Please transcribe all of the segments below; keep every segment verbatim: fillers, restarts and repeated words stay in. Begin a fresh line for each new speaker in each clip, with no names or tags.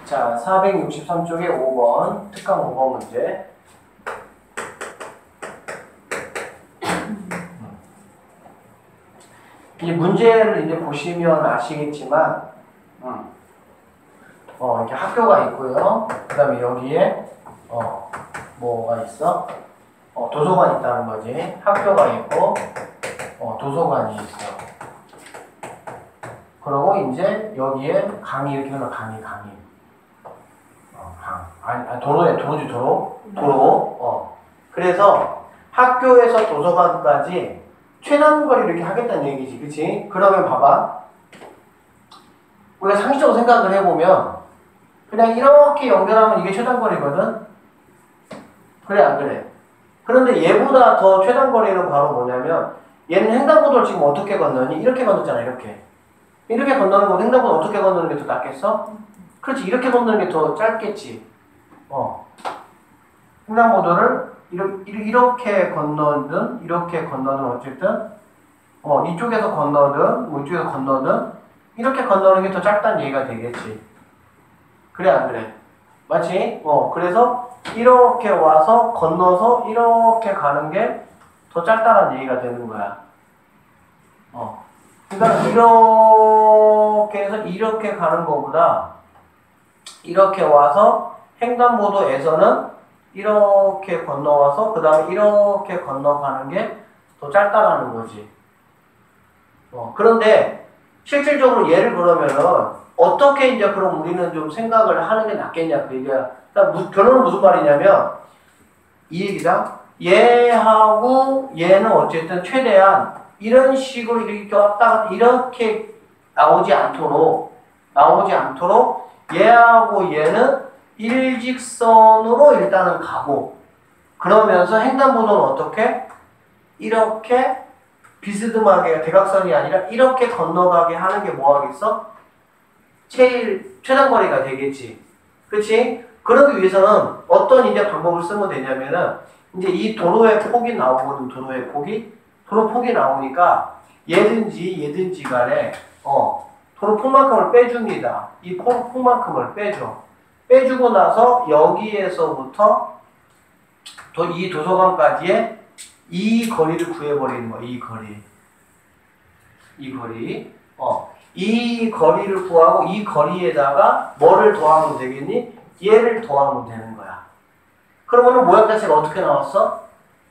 자, 사백육십삼 쪽에 오 번, 특강 오 번 문제. 이 문제를 이제 보시면 아시겠지만, 음, 어, 이렇게 학교가 있고요. 그 다음에 여기에, 어, 뭐가 있어? 어, 도서관이 있다는 거지. 학교가 있고, 어, 도서관이 있어. 그리고 이제 여기에 강이 이렇게 하면 강이, 강이. 어, 강. 아니, 아니 도로에, 도로지, 도로. 도로. 어. 그래서 학교에서 도서관까지 최단거리를 이렇게 하겠다는 얘기지. 그치? 그러면 봐봐. 우리가 상식적으로 생각을 해보면, 그냥 이렇게 연결하면 이게 최단거리거든? 그래, 안 그래? 그런데 얘보다 더 최단거리는 바로 뭐냐면, 얘는 횡단보도를 지금 어떻게 건너니? 이렇게 건넜잖아, 이렇게. 이렇게 건너는 거 횡단보도 어떻게 건너는 게 더 낫겠어? 그렇지, 이렇게 건너는 게 더 짧겠지. 어. 횡단보도를 이렇게, 이렇게 건너든, 이렇게 건너든, 어쨌든, 어, 이쪽에서 건너든, 뭐 이쪽에서 건너든, 이렇게 건너는 게 더 짧다는 얘기가 되겠지. 그래, 안 그래? 맞지? 어, 그래서 이렇게 와서 건너서 이렇게 가는 게 더 짧다는 얘기가 되는 거야. 어. 그러니까 이렇게 해서 이렇게 가는 것보다 이렇게 와서 횡단보도에서는 이렇게 건너와서 그 다음에 이렇게 건너가는 게 더 짧다라는 거지. 어, 그런데 실질적으로 예를 그러면은 어떻게 이제 그럼 우리는 좀 생각을 하는 게 낫겠냐 그 얘기야. 그러니까 결론은 무슨 말이냐면 이 얘기다. 얘하고 얘는 어쨌든 최대한 이런 식으로 이렇게 왔다 갔다 이렇게 나오지 않도록 나오지 않도록 얘하고 얘는 일직선으로 일단은 가고 그러면서 횡단보도는 어떻게? 이렇게 비스듬하게 대각선이 아니라 이렇게 건너가게 하는 게 뭐 하겠어? 제일 최단거리가 되겠지. 그치? 그러기 위해서는 어떤 이제 방법을 쓰면 되냐면은 이제 이 도로의 폭이 나오거든, 도로의 폭이. 도로 폭이 나오니까 얘든지 얘든지 간에 어, 도로 폭만큼을 빼줍니다. 이 폭, 폭만큼을 빼줘. 빼주고 나서 여기에서부터 도, 이 도서관까지의 이 거리를 구해버리는 거야. 이 거리. 이 거리. 어, 이 거리를 구하고 이 거리에다가 뭐를 더하면 되겠니? 얘를 더하면 되는 거야. 그러면은 모양 자체가 어떻게 나왔어?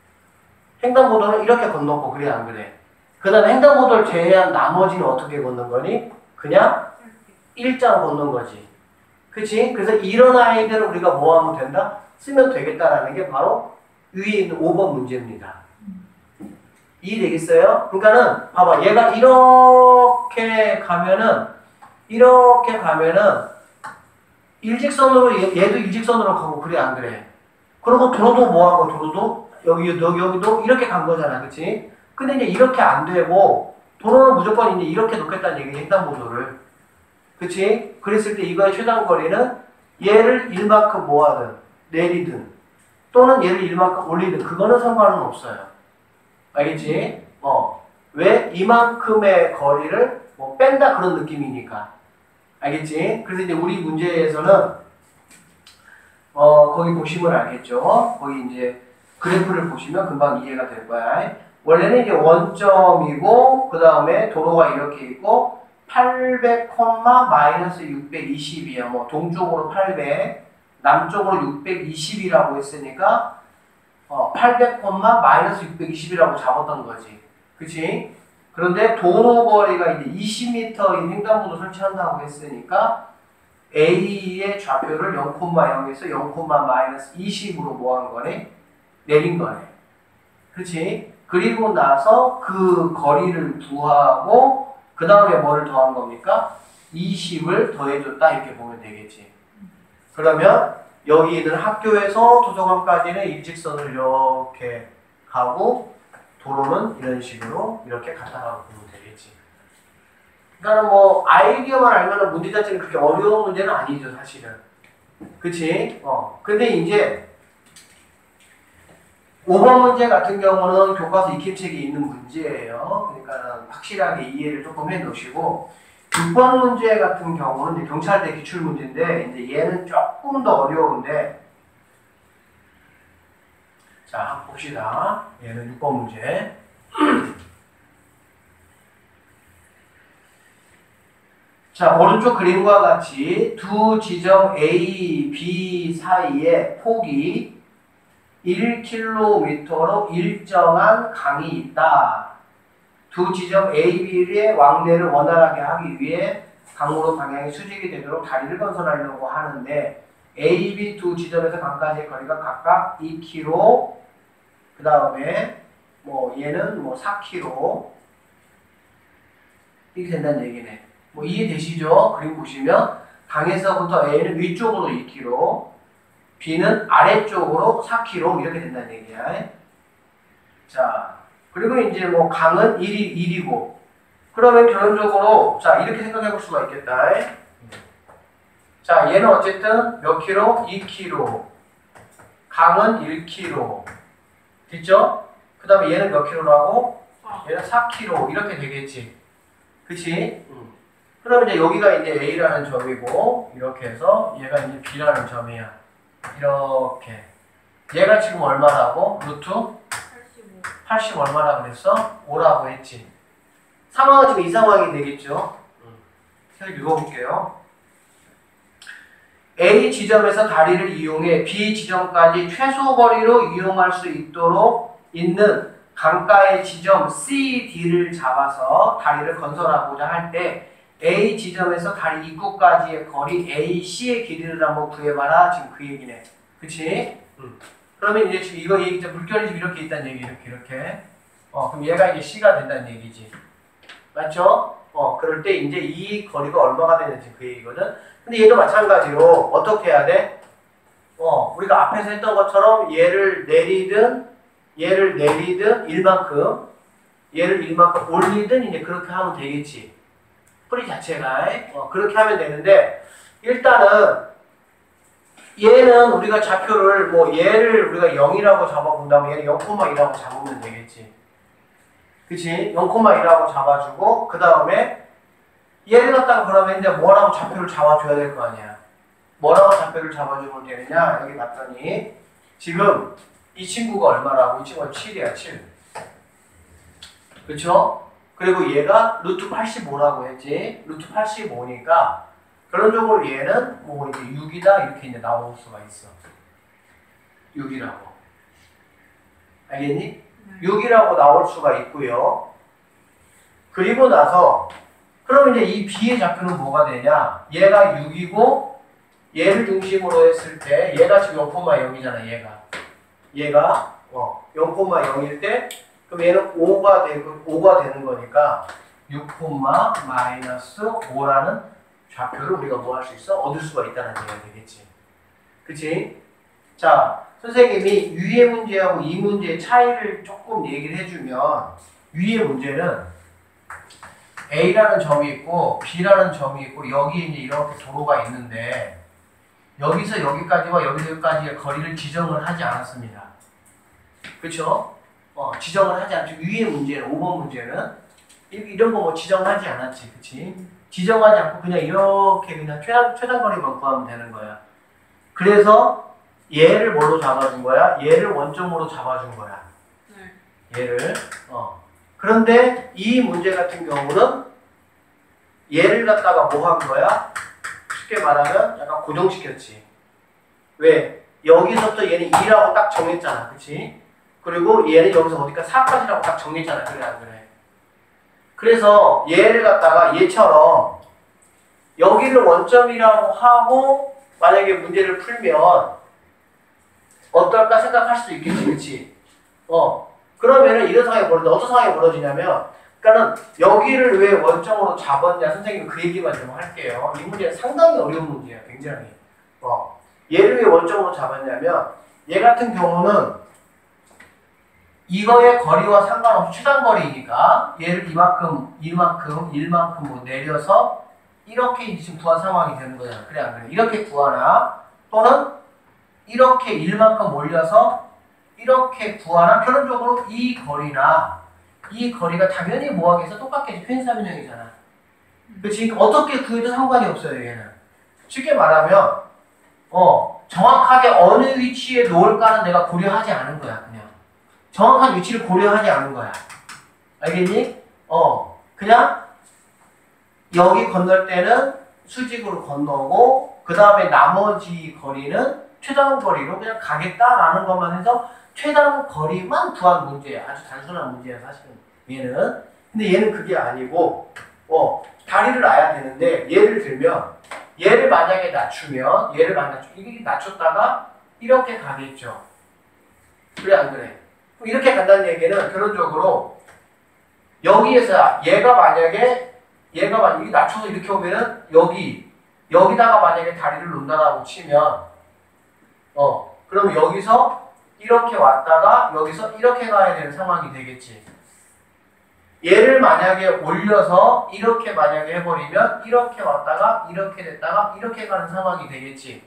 횡단보도는 이렇게 건넜고 그래 안 그래? 그 다음에 횡단보도를 제외한 나머지는 어떻게 걷는 거니? 그냥 일자로 걷는 거지. 그치? 그래서 이런 아이들은 우리가 뭐 하면 된다? 쓰면 되겠다라는 게 바로 위에 있는 오 번 문제입니다. 이해되겠어요? 그러니까는 봐봐 얘가 이렇게 가면은 이렇게 가면은 일직선으로 얘도 일직선으로 가고 그래 안 그래? 그리고 도로도 뭐 하고 도로도 여기 여기 여기도 이렇게 간 거잖아, 그치? 근데 이제 이렇게 안 되고 도로는 무조건 이제 이렇게 놓겠다는 얘기, 횡단보도를, 그치? 그랬을 때 이거의 최단거리는 얘를 일만큼 모아든 내리든 또는 얘를 일만큼 올리든 그거는 상관은 없어요. 알겠지? 어. 왜? 이만큼의 거리를 뭐 뺀다 그런 느낌이니까. 알겠지? 그래서 이제 우리 문제에서는 어, 거기 보시면 알겠죠? 거기 이제 그래프를 보시면 금방 이해가 될 거야. 원래는 이제 원점이고, 그 다음에 도로가 이렇게 있고, 팔백, 마이너스 육백이십이야. 뭐, 동쪽으로 팔백, 남쪽으로 육백이십이라고 했으니까, 어, 팔백, 마이너스 육백이십이라고 잡았던 거지. 그치? 그런데 도로 거리가 이제 이십 미터인 횡단보도 설치한다고 했으니까, A의 좌표를 영, 영에서 영, 마이너스 이십으로 뭐 한 거네? 내린 거네. 그치? 그리고 나서 그 거리를 구하고, 그 다음에 뭐를 더한 겁니까? 이십을 더해줬다. 이렇게 보면 되겠지. 그러면 여기 있는 학교에서 도서관까지는 일직선을 이렇게 가고, 도로는 이런 식으로 이렇게 갔다라고 보면 되겠지. 그러니까 뭐 아이디어만 알면 문제 자체는 그렇게 어려운 문제는 아니죠, 사실은. 그치? 어. 근데 이제 오 번 문제 같은 경우는 교과서 익힘책에 있는 문제예요. 그러니까 확실하게 이해를 조금 해 놓으시고, 육 번 문제 같은 경우는 이제 경찰대 기출문제인데, 이제 얘는 조금 더 어려운데, 자, 한번 봅시다. 얘는 육 번 문제. 자, 오른쪽 그림과 같이 두 지점 A, B 사이에 폭이 일 킬로미터로 일정한 강이 있다. 두 지점 A, B의 왕래를 원활하게 하기 위해 강으로 방향이 수직이 되도록 다리를 건설하려고 하는데 A, B 두 지점에서 강까지의 거리가 각각 이 킬로미터, 그 다음에 뭐 얘는 뭐 사 킬로미터 이렇게 된다는 얘기네. 뭐 이해되시죠? 그림 보시면 강에서부터 A는 위쪽으로 이 킬로미터, B는 아래쪽으로 사 킬로미터 이렇게 된다는 얘기야. 자, 그리고 이제 뭐 강은 일이, 일이고 그러면 결론적으로 자 이렇게 생각해 볼 수가 있겠다. 자, 얘는 어쨌든 몇 킬로? 이 킬로미터. 강은 일 킬로미터. 됐죠? 그 다음에 얘는 몇 킬로라고? 얘는 사 킬로미터 이렇게 되겠지. 그치? 응. 그럼 이제 여기가 이제 A라는 점이고 이렇게 해서 얘가 이제 B라는 점이야. 이렇게. 얘가 지금 얼마라고? 루트?
팔십오.
팔십 얼마라 그랬어? 오라고 했지. 상황은 지금 이 상황이 되겠죠? 응. 계속 읽어볼게요. A 지점에서 다리를 이용해 B 지점까지 최소 거리로 이용할 수 있도록 있는 강가의 지점 씨, D를 잡아서 다리를 건설하고자 할 때 A 지점에서 다리 입구까지의 거리 A, C의 길이를 한번 구해봐라. 지금 그 얘기네. 그치? 응. 그러면 이제 지금 이거 얘기, 물결이 지금 이렇게 있다는 얘기, 이렇게, 이렇게. 어, 그럼 얘가 이제 C가 된다는 얘기지. 맞죠? 어, 그럴 때 이제 이 거리가 얼마가 되는지 그 얘기거든. 근데 얘도 마찬가지로 어떻게 해야 돼? 어, 우리가 앞에서 했던 것처럼 얘를 내리든, 얘를 내리든 일만큼, 얘를 일만큼 올리든 이제 그렇게 하면 되겠지. 뿌리 자체가. 어, 그렇게 하면 되는데, 일단은, 얘는 우리가 좌표를, 뭐, 얘를 우리가 영이라고 잡아본다면 얘는 영 콤마 이라고 잡으면 되겠지. 그치? 영 콤마 이라고 잡아주고, 그 다음에, 얘를 갖다가 그러면 이제 뭐라고 좌표를 잡아줘야 될 거 아니야. 뭐라고 좌표를 잡아주면 되느냐? 여기 봤더니, 지금 이 친구가 얼마라고? 이 친구가 칠이야, 칠. 그쵸? 그리고 얘가 루트 팔십오라고 했지. 루트 팔십오니까, 결론적으로 얘는 뭐 이제 육이다 이렇게 이제 나올 수가 있어. 육이라고. 알겠니? 네. 육이라고 나올 수가 있고요. 그리고 나서 그럼 이제 이 B의 좌표는 뭐가 되냐? 얘가 육이고 얘를 중심으로 했을 때 얘가 지금 영 콤마 영이잖아. 얘가. 얘가 어, 영 콤마 영일 때 그럼 얘는 오가 되고 오가 되는 거니까 육 콤마 마이너스 오라는 좌표를 우리가 뭐 할 수 있어? 얻을 수가 있다는 얘기가 되겠지. 그치? 자, 선생님이 위의 문제하고 이 문제의 차이를 조금 얘기를 해주면 위의 문제는 A라는 점이 있고 B라는 점이 있고 여기 이제 이렇게 도로가 있는데 여기서 여기까지와 여기서 여기까지의 거리를 지정을 하지 않았습니다. 그쵸? 어, 지정을 하지 않죠. 위의 문제는, 오 번 문제는 이런 거 뭐 지정하지 않았지. 그치? 지정하지 않고 그냥 이렇게 그냥 최단, 최단거리만 구하면 되는 거야. 그래서 얘를 뭘로 잡아준 거야? 얘를 원점으로 잡아준 거야. 네. 얘를. 어. 그런데 이 문제 같은 경우는 얘를 갖다가 뭐 한 거야? 쉽게 말하면 약간 고정시켰지. 왜? 여기서부터 얘는 이라고 딱 정했잖아. 그치? 그리고 얘는 여기서 어디까 사까지라고 딱 정했잖아. 그래 안 그래? 그래서 얘를 갖다가 얘처럼 여기를 원점이라고 하고 만약에 문제를 풀면 어떨까 생각할 수도 있겠지. 그치? 어. 그러면은 이런 상황이 벌어져. 어떤 상황이 벌어지냐면 그러니까는 여기를 왜 원점으로 잡았냐 선생님 그 얘기만 좀 할게요. 이 문제는 상당히 어려운 문제야. 굉장히. 어. 얘를 왜 원점으로 잡았냐면 얘 같은 경우는 이거의 거리와 상관없이 최단거리니까 얘를 이만큼, 이만큼, 일만큼 뭐 내려서 이렇게 지금 구한 상황이 되는 거잖아. 그래 안 그래? 이렇게 구하나 또는 이렇게 일만큼 올려서 이렇게 구하나 결론적으로 이 거리나 이 거리가 당연히 뭐하겠어? 똑같겠지. 편의사변형이잖아. 그치? 그러니까 어떻게 구해도 상관이 없어요, 얘는. 쉽게 말하면, 어, 정확하게 어느 위치에 놓을까는 내가 고려하지 않은 거야, 그냥. 정확한 위치를 고려하지 않은 거야. 알겠니? 어, 그냥, 여기 건널 때는 수직으로 건너고, 그 다음에 나머지 거리는 최단 거리로 그냥 가겠다라는 것만 해서 최단 거리만 구한 문제야. 아주 단순한 문제야, 사실은. 얘는. 근데 얘는 그게 아니고, 어, 다리를 놔야 되는데, 예를 들면, 얘를 만약에 낮추면, 얘를 만약에 이렇게 낮췄다가 이렇게 가겠죠. 그래, 안 그래? 이렇게 간다는 얘기는 결론적으로 여기에서 얘가 만약에 얘가 만약에 낮춰서 이렇게 오면은 여기 여기다가 만약에 다리를 놓는다고 치면 어 그럼 여기서 이렇게 왔다가 여기서 이렇게 가야 되는 상황이 되겠지. 얘를 만약에 올려서 이렇게 만약에 해버리면 이렇게 왔다가 이렇게 됐다가 이렇게 가는 상황이 되겠지.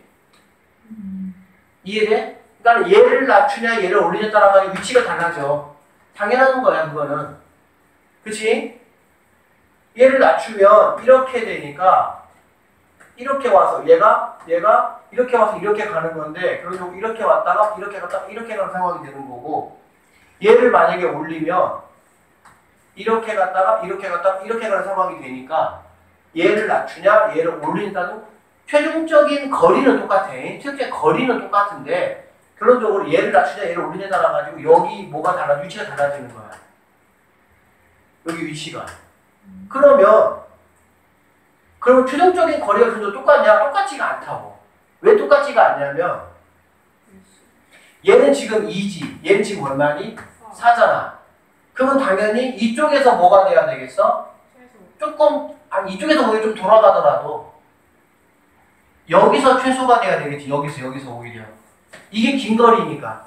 이해돼? 그러니까 얘를 낮추냐 얘를 올리냐에 따라 위치가 달라져. 당연한 거야 그거는. 그치? 얘를 낮추면 이렇게 되니까 이렇게 와서 얘가 얘가 이렇게 와서 이렇게 가는 건데 그리고 이렇게 왔다가 이렇게 갔다가 이렇게 가는 상황이 되는 거고 얘를 만약에 올리면 이렇게 갔다가 이렇게 갔다가 이렇게 가는 상황이 되니까 얘를 낮추냐 얘를 올린다도 최종적인 거리는 똑같아. 최종적인 거리는 똑같은데 결론적으로 얘를 낮추냐 얘를 올리냐에 따라 가지고 여기 뭐가 달라 위치가 달라지는 거야. 여기 위치가. 그러면 그러면 최종적인 거리가 그래도 똑같냐? 똑같지가 않다고. 왜 똑같지가 않냐면 얘는 지금 이지 얘는 지금 얼마니? 사잖아. 그러면 당연히 이쪽에서 뭐가 돼야 되겠어? 조금 아니 이쪽에서 오히려 좀 돌아가더라도 여기서 최소가 돼야 되겠지. 여기서 여기서 오히려. 이게 긴 거리니까.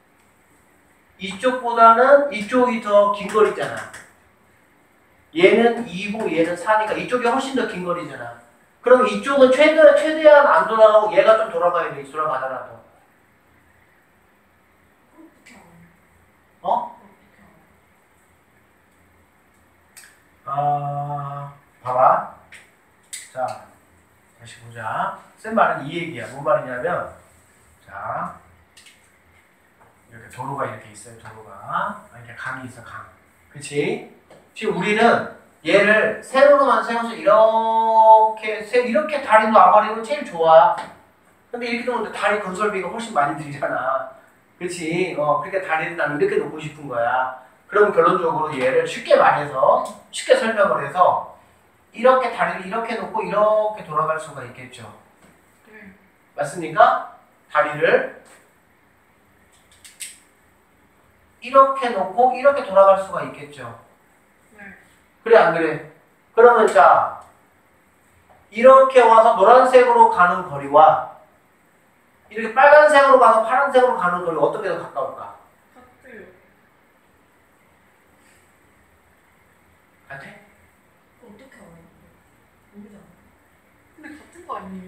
이쪽보다는 이쪽이 더 긴 거리잖아. 얘는 이고 얘는 사니까 이쪽이 훨씬 더 긴 거리잖아. 그럼 이쪽은 최대, 최대한 안 돌아가고 얘가 좀 돌아가야 돼. 돌아가더라도. 어? 아, 봐봐. 자, 다시 보자. 쓴 말은 이 얘기야. 뭔 말이냐면, 자, 이렇게 도로가 이렇게 있어요. 도로가. 이렇게 강이 있어, 강. 그치? 지금 우리는 얘를 세로로만 세워서 이렇게, 이렇게 다리 놔버리면 제일 좋아. 근데 이렇게 놓으면 다리 건설비가 훨씬 많이 들잖아. 그치? 어, 그러니까 다리를 나는 이렇게 놓고 싶은 거야. 그럼 결론적으로 얘를 쉽게 말해서, 쉽게 설명을 해서, 이렇게 다리를 이렇게 놓고 이렇게 돌아갈 수가 있겠죠. 네. 맞습니까? 다리를 이렇게 놓고 이렇게 돌아갈 수가 있겠죠. 네. 그래, 안 그래? 그러면 자, 이렇게 와서 노란색으로 가는 거리와 이렇게 빨간색으로 가서 파란색으로 가는 거리 어떻게 더 가까울까?
같아요.
같아?
어떻게 알아요? 모르잖아. 근데 같은 거 아니에요?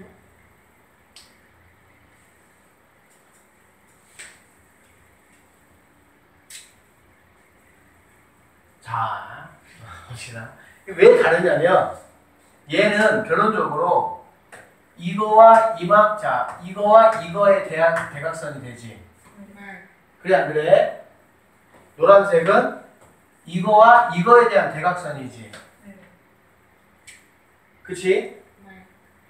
자, 봅시다. 왜 다르냐면 얘는 결론적으로 이거와 이만 자 이거와 이거에 대한 대각선이 되지.
네.
그래 안 그래? 노란색은 이거와 이거에 대한 대각선이지.
네.
그치?
네.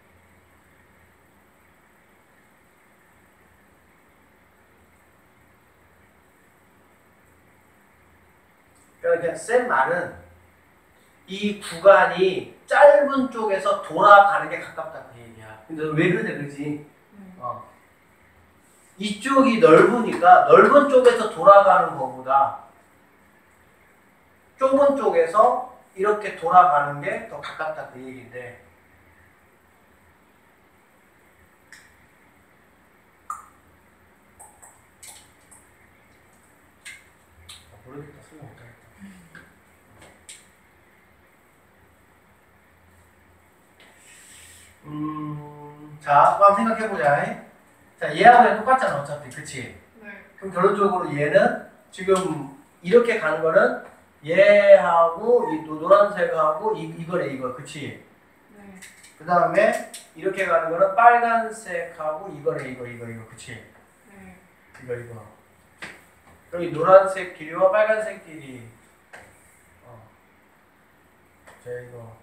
그러니까 센 말은 이 구간이 짧은 쪽에서 돌아가는 게 가깝다 그 얘기야. 근데 왜 그래 그지?
네.
어. 이쪽이 넓으니까 넓은 쪽에서 돌아가는 것보다 좁은 쪽에서 이렇게 돌아가는 게 더 가깝다 그 얘기인데 모르겠다. 설명 못하겠다. 음, 자, 한번 생각해보자. 자, 얘하고 얘 똑같잖아, 어차피. 그치?
네.
그럼 결론적으로 얘는 지금 이렇게 가는 거는 얘하고 이 노란색하고 이, 이거래, 이거. 그치? 그 다음에 이렇게 가는 거는 빨간색하고 이거네 이거 이거 이거 그치?
네.
이거 이거 여기 노란색 길이와 빨간색 길이 어. 자 이거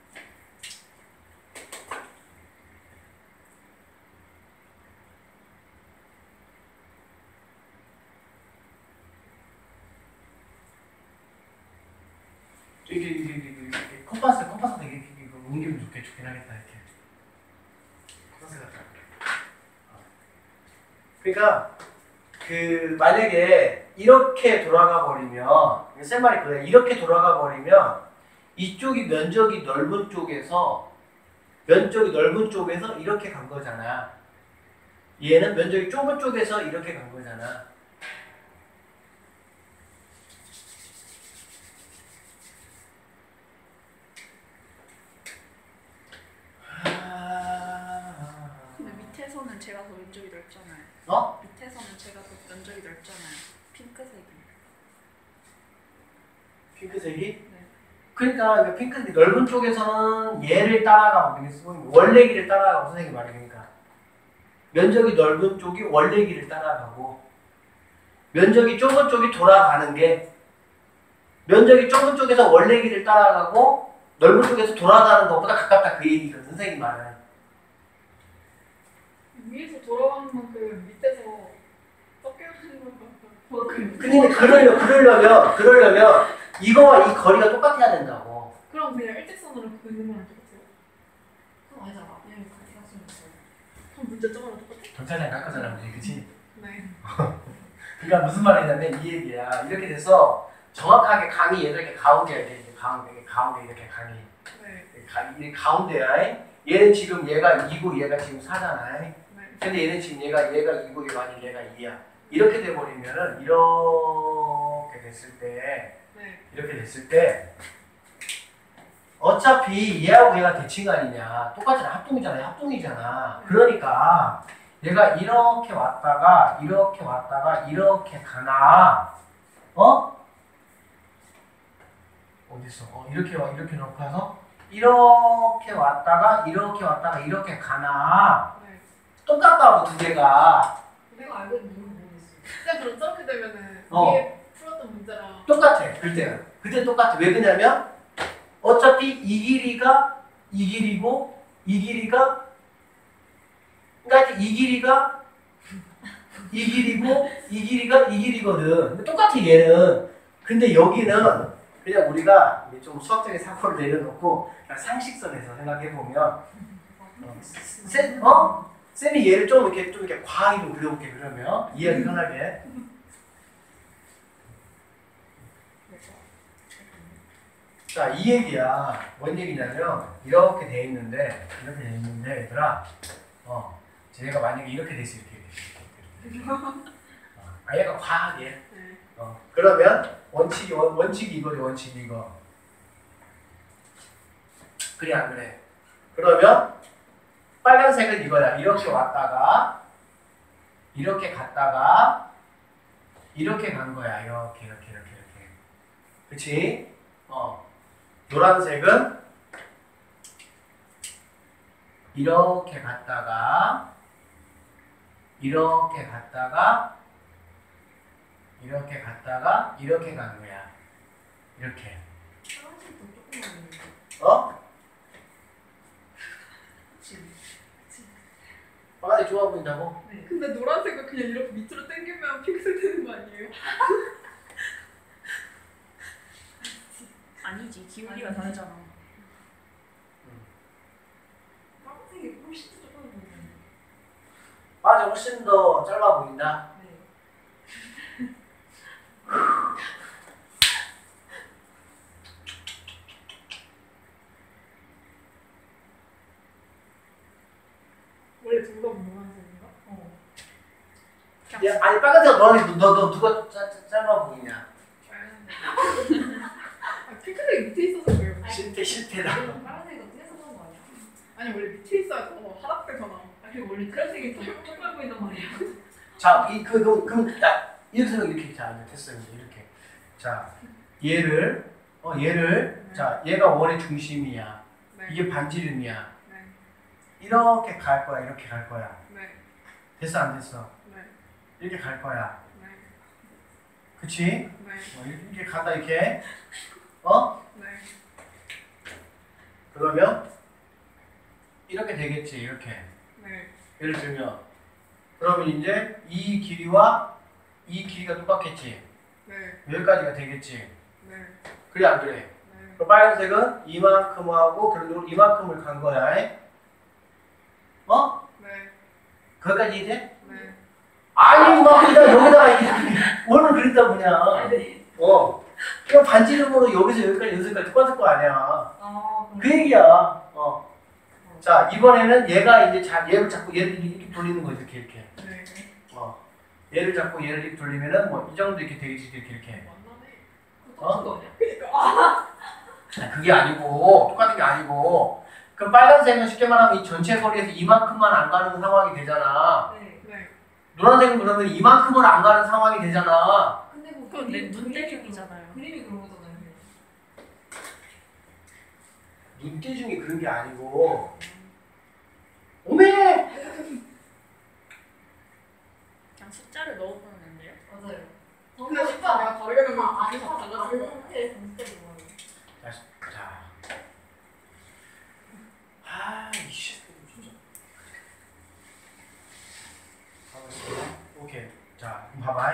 이게 이게 이게 이게 이게 컴파스 컴파스 되게 이게 이거 옮기면 좋게 좋긴 하겠다 이렇게 컴파스 같다. 어. 그러니까 그 만약에 이렇게 돌아가 버리면 쌤 말이 그래 이렇게 돌아가 버리면 이쪽이 면적이 넓은 쪽에서 면적이 넓은 쪽에서 이렇게 간 거잖아. 얘는 면적이 좁은 쪽에서 이렇게 간 거잖아.
근데 밑에서는 제가 더 면적이 넓잖아요.
어?
밑에서는 제가 더 면적이 넓잖아요. 핑크색이.
핑크색이?
네.
그러니까 그 핑크색이 넓은 쪽에서는 얘를 따라가고 되겠어. 원래 길을 따라가고 선생님이 말이니까 면적이 넓은 쪽이 원래 길을 따라가고 면적이 좁은 쪽이 돌아가는 게 면적이 좁은 쪽에서 원래 길을 따라가고 넓은 쪽에서 돌아가는 것보다 가깝다 그 얘기거든 선생님 말은.
위에서 돌아가는 만큼 밑에서 적게 하는 거
근데 그러려, 그러려면 그러려면 이거와 이 거리가 똑같아야 된다고.
그럼 그냥 일직선으로 긋는 거랑 똑같아요? 그럼 아니잖아. 그냥 같이 갔으면 됐어요. 그럼 문제점이랑 똑같아?
경찰장 깎아잖아 우리 그치?
네.
그러니까 무슨 말이냐면 이 얘기야. 이렇게 돼서 정확하게 강이 얘들 이렇게 가운데야 이렇게 가운데 가운데 이렇게 강이
네.
이 가운데야. 얘는 지금 얘가 이고 얘가 지금 사잖아.
네.
근데 얘는 지금 얘가 얘가 이고 얘가 아니 얘가 이야. 이렇게 돼 버리면은 이렇게 됐을 때
네.
이렇게 됐을 때 어차피 얘하고 얘가 대칭 아니냐. 똑같잖아. 합동이잖아. 합동이잖아. 그러니까 얘가 이렇게 왔다가 이렇게 왔다가 이렇게 가나 어? 어딨어? 어 이렇게 와 이렇게 놓고 해서 이렇게 왔다가 이렇게 왔다가 이렇게 가나
네.
똑같다고 두 개가
내가 알고 있는 이유는 모르겠어요. 쌤 그럼 저렇게 되면은
어.
위에 풀었던 문제랑
똑같아. 그때는 그때 똑같아. 왜 그러냐면 어차피 이 길이가 이 길이고 이 길이가 그러니까 이 길이가 이 길이고 이 길이가 이 길이거든. 근데 똑같아 얘는. 근데 여기는 그냥 우리가 좀 수학적인 사고를 내려놓고 그냥 상식선에서 생각해 보면 어, 쌤 어? 쌤이 얘를 좀 이렇게 좀 이렇게 과하게 좀 그려볼게 그러면 이해하기 편하게. 자, 이 얘기야. 뭔 얘기냐면 이렇게 돼 있는데 이렇게 돼 있는데 얘들아, 어, 얘가 만약에 이렇게 됐어 이렇게 이렇게, 이렇게. 어, 아 얘가 과하게.
네.
어, 그러면 원칙이 원, 원칙이 이거지 원칙이 이거. 그래 안 그래? 그러면 빨간색은 이거야. 이렇게 왔다가 이렇게 갔다가 이렇게 간 거야. 이렇게 이렇게 이렇게 이렇게. 그치? 어. 노란색은 이렇게 갔다가 이렇게 갔다가 이렇게 갔다가 이렇게 간 거야. 이렇게.
파란색도 조금만
어?
그치. 그치.
빨간색 좋아 보인다고?
네. 근데 노란색은 그냥 이렇게 밑으로 당기면 픽셀 되는 거 아니에요?
아니지 기울기가 다르잖아.
파란색이 훨씬 더 조금 보이네.
맞아, 훨씬 더 짧아 보인다.
네. 원래 둘 다 노란색인가? 어.
야, 아니 빨간색 노란색 너, 너 누가 짜, 짜, 짧아 보이냐?
아, 핑크색이 밑에 있어서 그래요.
실패 실패다.
파란색이 어떻게 써본 거 아니야?
아니 원래 밑에 있어야 더 하락되잖아.
아니 원래 파란색이 더 깜깜 보인단 말이야.
자, 이그그 그럼 야, 이렇게 생각 이렇게 자 이제 됐어요 이제 이렇게. 자, 얘를 어 얘를
네.
자 얘가 원의 중심이야.
네.
이게 반지름이야.
네.
이렇게 갈 거야. 이렇게 갈 거야.
네.
됐어 안 됐어?
네.
이렇게 갈 거야.
네.
그치?
네.
어, 이렇게 간다 이렇게. 어?
네.
그러면 이렇게 되겠지. 이렇게.
네.
예를 들면 그러면 이제 이 길이와 이 길이가 똑같겠지.
네.
여기까지가 되겠지.
네.
그래 안 그래?
네.
그럼 빨간색은 이만큼 하고 그래도 이만큼을 간 거야. 어?
네.
거기까지 이제?
네.
아니 막 그냥 여기다가 이렇게 오늘 그랬다 그냥.
네.
어. 그냥 반지름으로 여기서 여기까지 여기까지 똑같을 거 아니야.
아,
그 얘기야. 어. 자 이번에는 얘가 이제 자 얘를 잡고 얘를 이렇게 돌리는 거지 이렇게 이렇게.
네.
어. 얘를 잡고 얘를 이렇게 돌리면은 뭐 이 정도 이렇게 되겠지 이렇게 이렇게.
만나네.
똑같은 거 아니야?
아니, 그게 아니고 똑같은 게 아니고 그럼 빨간색은 쉽게 말하면 이 전체 거리에서 이만큼만 안 가는 상황이 되잖아.
네.
네.
노란색은 그러면 이만큼은 안 가는 상황이 되잖아.
근데 뭐
그건 내
그림-
눈대중이잖아요.
그림이 그런 거잖아요.
눈대중이 그런 게 아니고 오메!
그냥 숫자를 넣어보면 안 돼요?
맞아요.
근데 숫자 내가 다르게 넣으면
아,
그게 다 달라질 거 같아.
네, 진짜 좋아요.
자, 자. 아, 이씨. 진짜. 가만있어. 오케이. 자, 그럼 봐봐.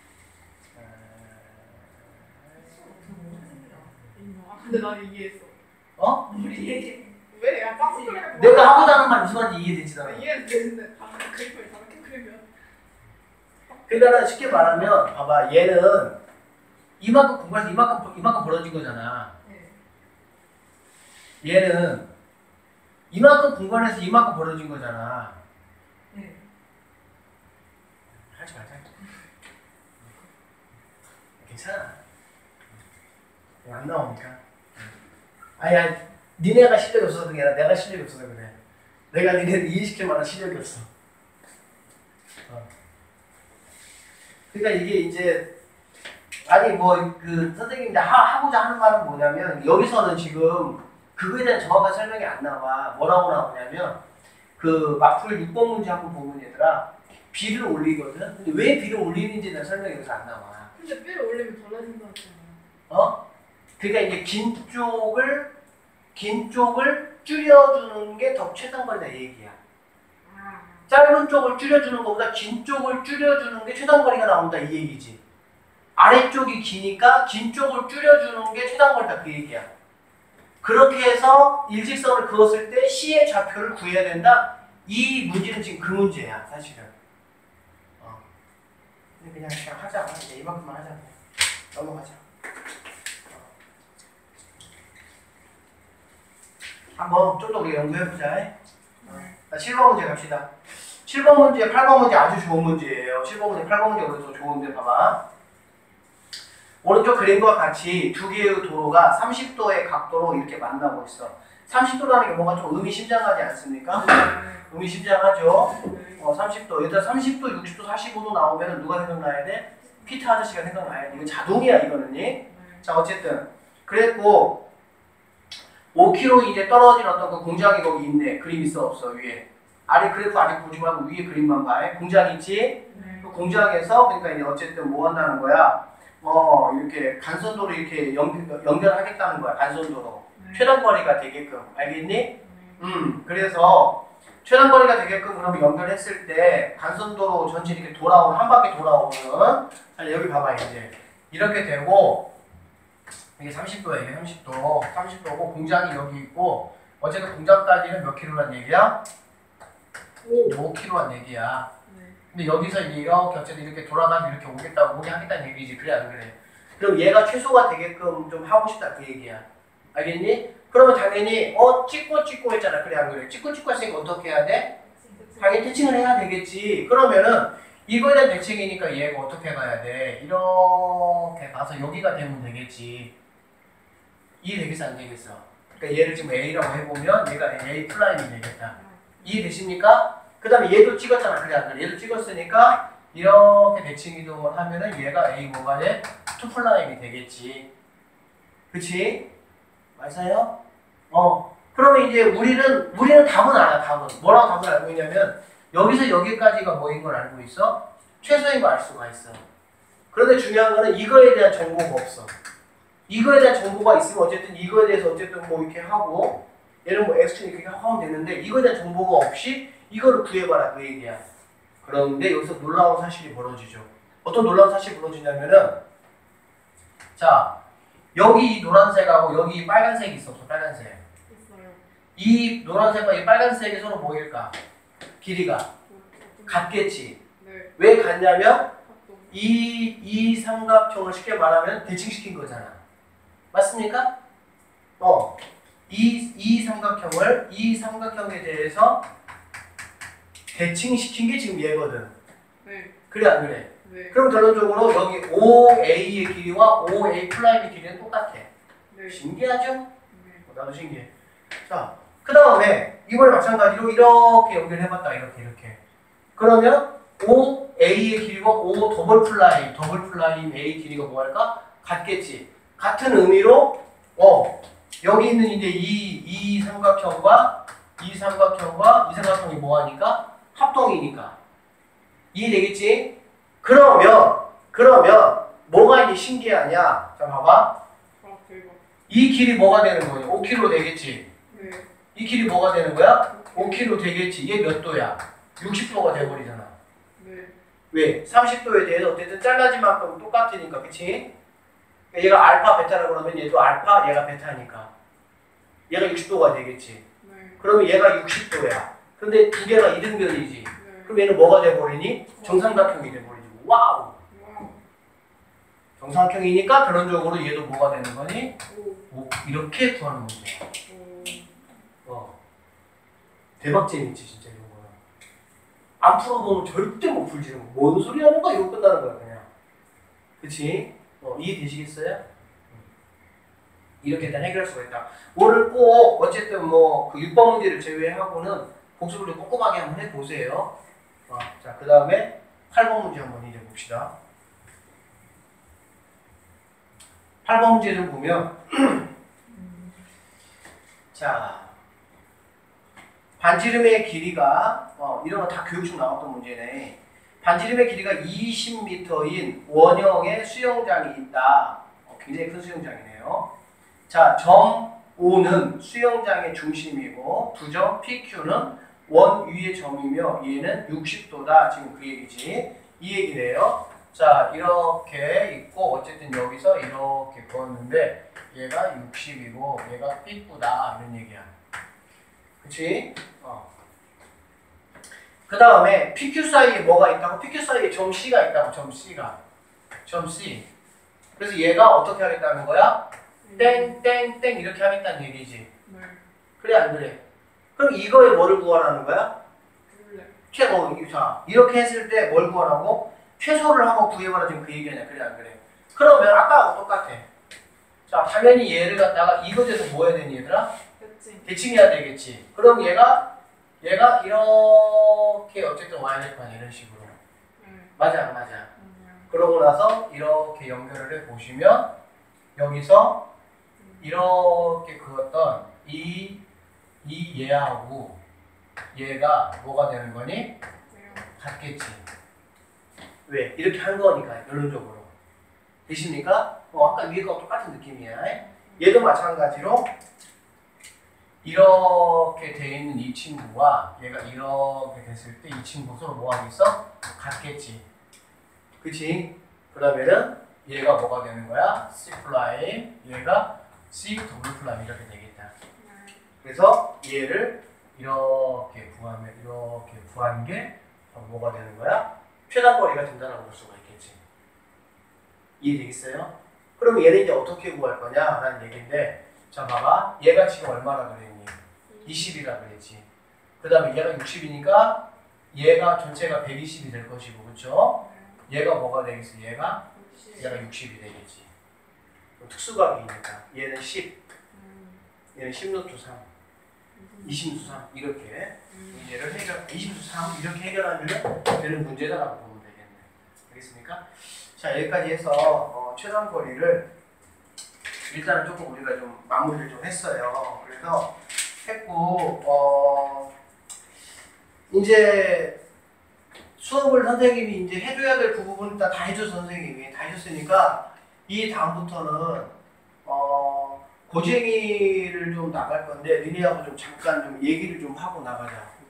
아 근데 난 이해했어.
어?
우리
왜 내가 빡 소리가
내가 하고자 하는 말 무슨 말인지 이해되지 않아.
이해는 되는데 다른 그림을 다르게 그리면
그러니까 쉽게 말하면 봐봐. 얘는 이만큼 공부해서 이만큼 이만큼 벌어진 거잖아.
네.
얘는 이만큼 공간에서 이만큼 벌어진 거잖아.
네.
하지 말자. 괜찮아. 안 나오니까. 아야, 니네가 실력이 없어서 그게 아니라 내가 실력이 없어서 그래. 내가 니네를 이해시킬 만한 실력이 없어. 어. 그러니까 이게 이제 아니 뭐 그 선생님이 하, 하고자 하는 말은 뭐냐면 여기서는 지금 그거에 대한 정확한 설명이 안 나와. 뭐라고 나오냐면 그 마풀 육 번 문제 한번 보면 얘들아 비를 올리거든. 근데 왜 비를 올리는지에 대한 설명이 여기서 안 나와.
근데 뼈를 올리면 달라진다 했잖아.
어? 그러니까 이제 긴 쪽을 긴 쪽을 줄여주는 게 더 최단거리다 이 얘기야.
아.
짧은 쪽을 줄여주는 것보다 긴 쪽을 줄여주는 게 최단거리가 나온다 이 얘기지. 아래쪽이 기니까 긴 쪽을 줄여주는 게 최단거리다 그 얘기야. 그렇게 해서 일직선을 그었을 때 C의 좌표를 구해야 된다. 이 문제는 지금 그 문제야 사실은. 어. 근데 그냥 그냥 하자. 이제 이만큼만 하자. 넘어가자. 한번 좀 더 우리 연구해보자. 어. 자, 칠 번 문제 갑시다. 칠 번 문제, 팔 번 문제 아주 좋은 문제예요. 칠 번 문제, 팔 번 문제 오히려 더 좋은데 봐봐. 오른쪽 그림과 같이 두 개의 도로가 삼십 도의 각도로 이렇게 만나고 있어. 삼십 도라는 게 뭔가 좀 의미심장하지 않습니까? 의미심장하죠? 어, 삼십 도. 일단 삼십 도, 육십 도, 사십오 도 나오면 누가 생각나야 돼? 피터 아저씨가 생각나야 돼. 이건 자동이야, 이거는. 자, 어쨌든. 그랬고, 오 킬로미터 이제 떨어진 어떤 그 공장이 거기 있네. 그림 있어, 없어, 위에. 아래 그래프 아직 보지 말고 위에 그림만 봐. 공장 있지? 그 공장에서, 그러니까 이제 어쨌든 뭐 한다는 거야? 어, 이렇게 간선도로 이렇게 연, 연결하겠다는 거야, 간선도로. 최단거리가 되게끔. 알겠니? 음, 그래서 최단거리가 되게끔 그러면 연결했을 때 간선도로 전체 이렇게 돌아오는, 한 바퀴 돌아오는. 아니, 여기 봐봐, 이제. 이렇게 되고, 이게 삼십 도야, 이게 삼십 도. 삼십 도고, 공장이 여기 있고, 어쨌든 공장까지는 몇 킬로란 얘기야? 오 킬로란 얘기야. 근데 여기서 이제 이렇게 어쨌든 이렇게 돌아가서 이렇게 오겠다고, 오게 하겠다는 얘기지. 그래, 안 그래? 그럼 얘가 최소가 되게끔 좀 하고 싶다, 그 얘기야. 알겠니? 그러면 당연히, 어, 찍고 찍고 했잖아. 그래, 안 그래? 찍고 찍고 했으니까 어떻게 해야 돼? 당연히 대칭을 해야 되겠지. 그러면은, 이거에 대한 대칭이니까 얘가 어떻게 가야 돼? 이렇게 가서 여기가 되면 되겠지. 이해되겠어, 안 되겠어? 그러니까 얘를 지금 A라고 해보면 얘가 A 플라임이 되겠다. 이해되십니까? 그 다음에 얘도 찍었잖아. 그래, 안 그래? 얘도 찍었으니까 이렇게 대칭 이동을 하면은 얘가 A 뭐가 돼? 투 플라임이 되겠지. 그치? 맞아요? 어. 그러면 이제 우리는 우리는 답은 알아. 답은 뭐라고 답을 알고 있냐면 여기서 여기까지가 뭐인 걸 알고 있어? 최소인 걸 알 수가 있어. 그런데 중요한 거는 이거에 대한 정보가 없어. 이거에 대한 정보가 있으면 어쨌든 이거에 대해서 어쨌든 뭐 이렇게 하고 얘는 뭐 x는 이렇게 하면 되는데 이거에 대한 정보가 없이 이거를 구해봐라 그 얘기야. 그런데 여기서 놀라운 사실이 벌어지죠. 어떤 놀라운 사실이 벌어지냐면은 자 여기 이 노란색하고 여기 이 빨간색이 있어. 빨간색.
있어요.
이 노란색과 이 빨간색이 서로 뭐일까? 길이가 같겠지.
네.
왜 같냐면
합동.
이, 이 삼각형을 쉽게 말하면 대칭시킨 거잖아. 맞습니까? 어. 이, 이 삼각형을 이 삼각형에 대해서 대칭시킨 게 지금 얘거든.
네.
그래 안 그래?
네.
그럼 결론적으로 여기 오에이의 길이와 오에이 프라임의 길이는 똑같아.
네.
신기하죠?
네.
어, 나도 신기해. 자, 그 다음에 이번에 마찬가지로 이렇게 연결해봤다. 이렇게 이렇게. 그러면 오에이의 길이가 O 더블 플라임, 더블 플라임 A 길이가 뭐 할까? 같겠지. 같은 의미로 어 여기 있는 이제 이, 이 삼각형과 이 삼각형과 이 삼각형이 뭐 하니까? 합동이니까. 이해되겠지? 그러면 그러면 뭐가 이제 신기하냐? 자 봐봐.
아 대박.
이 길이 뭐가 되는 거냐? 오 킬로미터 되겠지.
네.
이 길이 뭐가 되는 거야? 오 킬로미터 되겠지. 얘 몇 도야? 육십 도가 돼버리잖아.
네.
왜? 삼십 도에 대해서 어쨌든 잘라진 만큼 똑같으니까, 그치? 얘가 알파, 베타라고 그러면 얘도 알파, 얘가 베타니까. 얘가 육십 도가 되겠지.
네.
그러면 얘가 육십 도야. 근데 두 개가 이등변이지.
네.
그럼 얘는 뭐가 돼버리니? 정삼각형이 돼버리지. 와우!
와우.
정삼각형이니까 결론적으로 얘도 뭐가 되는 거니?
오.
오, 이렇게 구하는 문제야.
오.
어. 대박 재밌지, 진짜 이런 거는. 안 풀어보면 절대 못 풀지. 뭔 소리 하는 거야? 이러고 끝나는 거야, 그냥. 그치? 어, 이해되시겠어요? 이렇게 일단 해결할 수가 있다. 뭐를 꼭, 어쨌든 뭐, 그 육 번 문제를 제외하고는 복습을 좀 꼼꼼하게 한번 해보세요. 어, 자, 그 다음에 팔 번 문제 한번 이제 봅시다. 팔 번 문제를 보면, 자, 반지름의 길이가, 어, 이런 거 다 교육중 나왔던 문제네. 반지름의 길이가 이십 미터인 원형의 수영장이 있다. 어, 굉장히 큰 수영장이네요. 자, 점 O는 수영장의 중심이고 부점 피큐는 원 위의 점이며 얘는 육십 도다. 지금 그 얘기지. 이 얘기네요. 자, 이렇게 있고 어쨌든 여기서 이렇게 그었는데 얘가 육십이고 얘가 삐꾸다. 이런 얘기야. 그치? 어. 그 다음에 피큐 사이에 뭐가 있다고? 피큐 사이에 점 C가 있다고. 점 C가. 점 C. 그래서 얘가 어떻게 하겠다는 거야? 땡, 땡, 땡 이렇게 하겠다는 얘기지.
네.
그래 안 그래? 그럼 이거에 뭐를 구하라는 거야?
그래.
최고. 자, 이렇게 했을 때 뭘 구하라고? 최소를 한번 구해봐라. 지금 그 얘기하냐. 그래 안 그래? 그러면 아까하고 똑같아. 자, 당연히 얘를 갖다가 이것에서 뭐 해야 되니 얘들아?
대칭.
대칭해야 되겠지. 그럼 얘가 얘가 이렇게 어쨌든 와야 될 거 아니야. 이런 식으로.
네.
맞아 안 맞아?
음.
그러고 나서 이렇게 연결을 해 보시면 여기서 이렇게 그었던 이, 이 얘하고 얘가 뭐가 되는 거니?
네.
같겠지. 왜? 이렇게 한 거니까 결론적으로. 되십니까? 어, 아까 위에가 똑같은 느낌이야. 얘도 마찬가지로 이렇게 돼 있는 이 친구와 얘가 이렇게 됐을 때 이 친구 서로 뭐 하겠어? 같겠지. 그치? 그러면은 얘가 뭐가 되는 거야? C 플라임, 얘가 C 더블 플라임 이렇게 되겠다.
네.
그래서 얘를 이렇게 구하면 이렇게 구한 게 뭐가 되는 거야? 최단거리가 된다라고 볼 수가 있겠지. 이해되겠어요? 그럼 얘는 이제 어떻게 구할 거냐라는 얘기인데, 자 봐봐, 얘가 지금 얼마나 그랬니? 이십이라 그랬지. 그 다음에 얘가 육십이니까 얘가 전체가 백이십이 될 것이고, 그렇죠? 얘가 뭐가 되겠어? 얘가 얘가 육십이 되겠지. 특수각이니까 얘는 십,
음.
얘는 십 루트 삼, 이십 루트 삼 이렇게 문제를 해결, 이십 루트 삼 이렇게 해결하면 되는 문제다라고 보면 되겠네. 알겠습니까? 자, 여기까지 해서 어, 최단거리를 일단은 조금 우리가 좀 마무리를 좀 했어요. 그래서 했고 어 이제 수업을 선생님이 이제 해줘야 될 부분 다 다 해줘서 선생님이 다 해줬으니까 이 다음부터는 어 고쟁이를 좀 나갈 건데 니네하고 좀 잠깐 좀 얘기를 좀 하고 나가자.